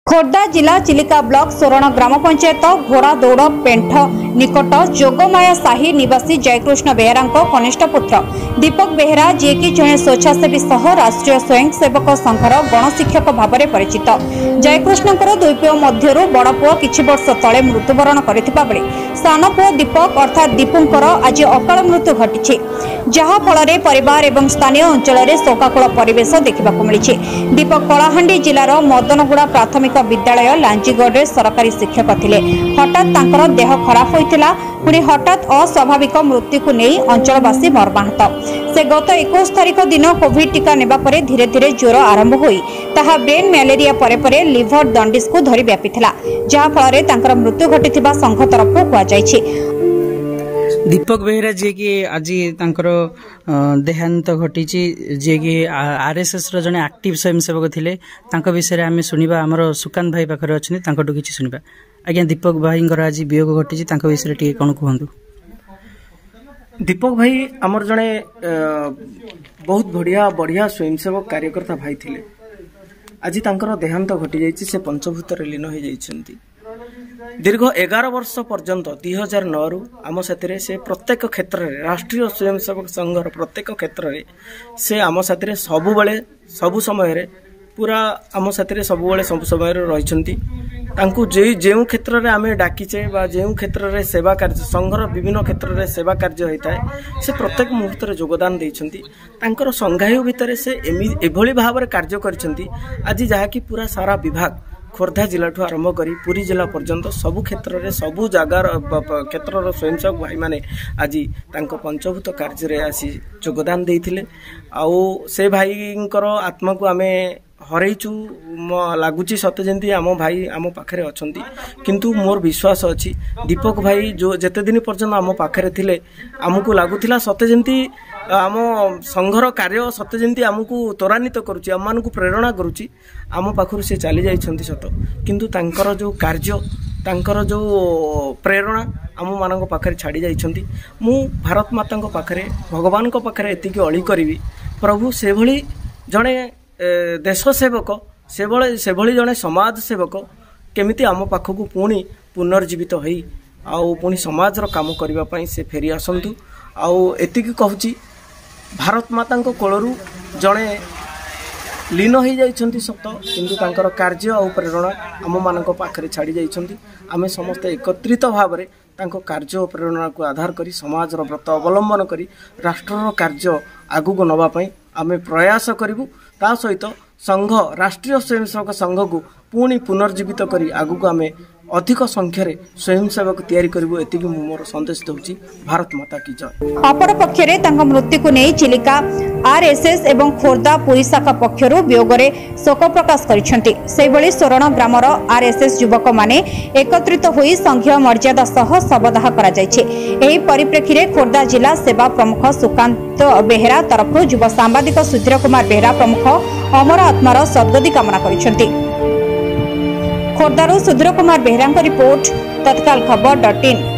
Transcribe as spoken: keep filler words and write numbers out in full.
खोर्धा जिला चिलिका ब्लॉक सोरण ग्राम पंचायत घोड़ा दौड़ पेंठ निकट जोगमाया साही निवासी जयकृष्ण बेहेरा कनिष्ठ पुत्र दीपक बेहेरा जी कि जड़े स्वेच्छासेवी सह राष्ट्रीय स्वयंसेवक संघर गणशिक्षक भाव में परिचित जयकृष्ण दुई पुओ मध्य बड़ पुओ किछि वर्ष तले मृत्युवरण करथिबा बेले सान पुओ दीपक अर्थात दीपुंकर आज अकाल मृत्यु घटी जहा फल परिवार एवं स्थानीय अंचल में शोकाकुल परिवेश देखा मिली। दीपक कलाहांडी जिलार मदनगुड़ा प्राथमिक विद्यालय लांजीगढ़ सरकारी शिक्षक थिले। हठात तांकर देह खराब होइतिला पुणी हठात अस्वाभाविक मृत्यु को नहीं अंचलवासी मर्माहत। से गत इक्कीस तारिख दिन कोविड टीका नेबा परे धीरे धीरे ज्वर आरंभ होई ताहा ब्रेन मैलेरिया परे परे लिभर दंडिस को धरी व्यापीथिला जहा फल तांकर मृत्यु घटिथिबा संघ तरफ कुआ जायछि। दीपक बेहेरा जी की आज तांकर देहांत घटी जी की आरएसएस रो जने एक्टिव स्वयंसेवक थिले तांको विषय आम शुणा आमर सुकांत भाई पाखे अच्छा कि शुणा। आज्ञा दीपक भाई आज वियोग घटी तांको विषय टी कौन कहतु। दीपक भाई आमर जड़े बहुत बढ़िया बढ़िया स्वयंसेवक कार्यकर्ता भाई थिले। आज तांकर देहांत घटी जाइए से पंचभूत लीन हो जाइछंती। दीर्घ एगार वर्ष पर्यंत दुई हजार नौ रु आम साथी से प्रत्येक क्षेत्र में राष्ट्रीय स्वयंसेवक संघर प्रत्येक क्षेत्र में से आम साथी सबु बले सबु समय पूरा आम साथी सबु बले सब समय रही जो क्षेत्र में आम डाकिचे जो क्षेत्र में सेवा कार्य संघर विभिन्न क्षेत्र में सेवा कार्य होता है से प्रत्येक मुहूर्त में योगदान देइछंती। तांकर संघायु भितर से एभली भाव में कार्य करिसेंती। आज जहाँकि पूरा सारा विभाग खोर्धा जिला ठू आरंभ करी पुरी जिला पर्यंत सबु क्षेत्र में सबु जगार क्षेत्र स्वयंसेवक भाई माने आज तांको पंचभूत कार्य रे आसी योगदान देइथिले। आउ से भाईंकर आत्मा को आमे हरैचु लगुच सत जमी आम भाई आम पाखे अच्छा किंतु मोर विश्वास अच्छी दीपक भाई जो जेते दिन पर्यंत आम पाखे थिले आमको लगुला सत जमी आम संघर कार्य सत जमी आमको त्वरान्वित करुच्ची आम मानक प्रेरणा करुच्ची आम पाखु से चली जाइछंती सत किंतु तांकर जो कार्य तांकर जो प्रेरणा आम मान पाखे छाड़ी जाइछंती। मु भारत माता पाखे भगवान पाखे एतिकी अली करी प्रभु से भली जड़े देश सेवक से भली जड़े समाज सेवक केमिति आम पाखक पुणी पुनर्जीवित हो आउ पुणी समाज काम करने से फेरी आसतु। आउ एतिकी कहूँ भारत माता कोलरू जड़े लीन हो जाइछंती सत किंतु तांकर कार्य और प्रेरणा आम मान पाखे छाड़ी जाइछंती। आमे समस्ते एकत्रित भाव में तांको कार्य और प्रेरणा को आधार करी समाज व्रत अवलंबन करी राष्ट्र कार्य आगू नवाई आमे प्रयास करूँ। ता सहित संघ राष्ट्रीय स्वयंसेवक संघ को पुणी पुनर्जीवित करी आगू को आमे अधिक संख्यार स्वयंसेवक तैयारी करिवो एतिकी मोर संदेश दउची। भारत माता की जय। अपर पक्षरे तांका मृत्यु को नहीं चिलिका आरएसएस एवं खोर्धा पुरी शाखा पक्षरु वियोगरे शोक प्रकाश करिसेंती। सेहि भली सोरण ग्रामर आरएसएस युवक माने एकत्रित होई संघीय मर्यादा सह शवदाह करा जायछि। एही परिप्रेक्षी में खोर्धा जिला सेवा प्रमुख सुकांत बेहेरा तरफ युव सांबादिक सुधीर कुमार बेहेरा प्रमुख अमर आत्मार सद्गति कामना करिसेंती। खोर्धारू Sudhir Kumar Behera report Tatkal Khabar dot in.